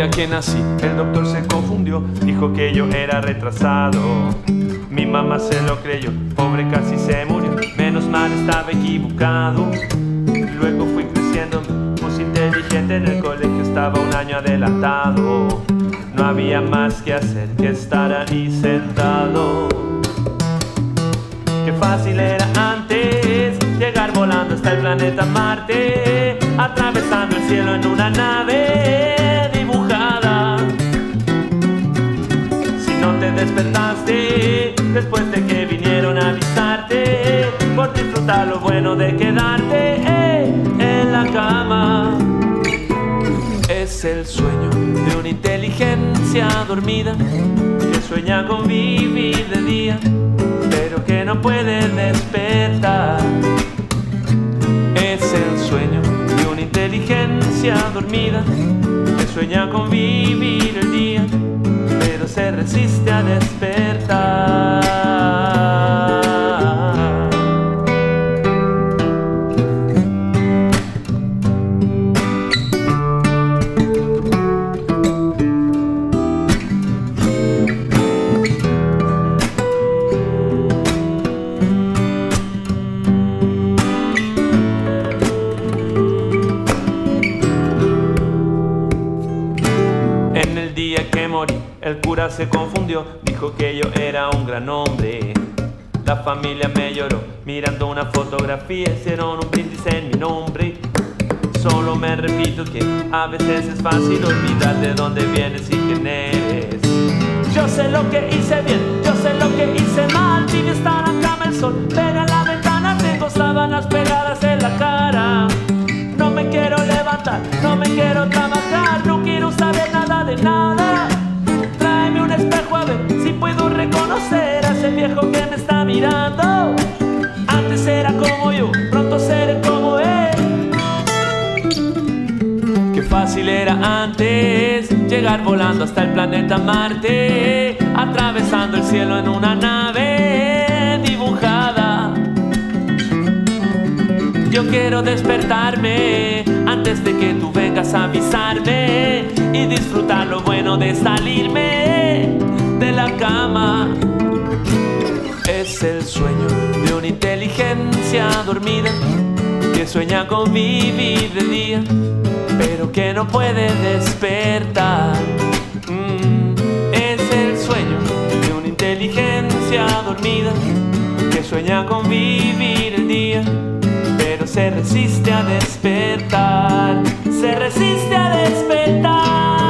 día que nací, el doctor se confundió, dijo que yo era retrasado. Mi mamá se lo creyó, pobre casi se murió, menos mal estaba equivocado. Luego fui creciendo, me puse inteligente, en el colegio estaba un año adelantado. No había más que hacer que estar ahí sentado. Qué fácil era antes llegar volando hasta el planeta Marte, atravesando el cielo en una nave dibujada. Si no te despertaste después de que vinieron a avisarte, por disfrutar lo bueno de quedarte en la cama. Es el sueño de una inteligencia dormida que sueña con vivir de día, pero que no puede despertar. Es el sueño de una inteligencia dormida que sueña con vivir el día, pero se resiste a despertar. Que morí, el cura se confundió, dijo que yo era un gran hombre. La familia me lloró, mirando una fotografía, hicieron un brindis en mi nombre. Solo me repito que a veces es fácil olvidar de dónde vienes y quién eres. Yo sé lo que hice bien, yo sé lo que hice mal. Vine estar acá, el sol pega en la ventana, tengo sábanas pegadas en la cara. No me quiero levantar, no me quiero trabajar, no quiero saber nada de nada. Tráeme un espejo a ver si puedo reconocer a ese viejo que me está mirando. Antes era como yo, pronto seré como él. Qué fácil era antes llegar volando hasta el planeta Marte, atravesando el cielo en una nave dibujada. Yo quiero despertarme antes de que tú vengas a avisarme y disfrutar lo bueno de salirme de la cama. Es el sueño de una inteligencia dormida que sueña con vivir de día, pero que no puede despertar. Es el sueño de una inteligencia dormida que sueña con vivir el día, pero se resiste a despertar, se resiste a despertar.